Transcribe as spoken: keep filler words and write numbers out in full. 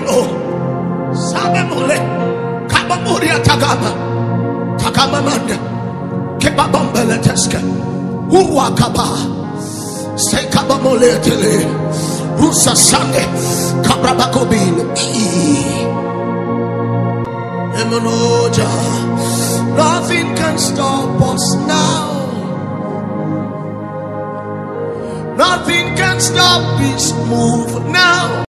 Kababolo, Sabemole, Kababuria Tagama, Tagama Manda, Kebabambele Teska, Uwakaba, Sekabamole Tele, Rusa Sande, Kabrabakobin, Emanoja. Nothing can stop us now. Nothing can stop this move now.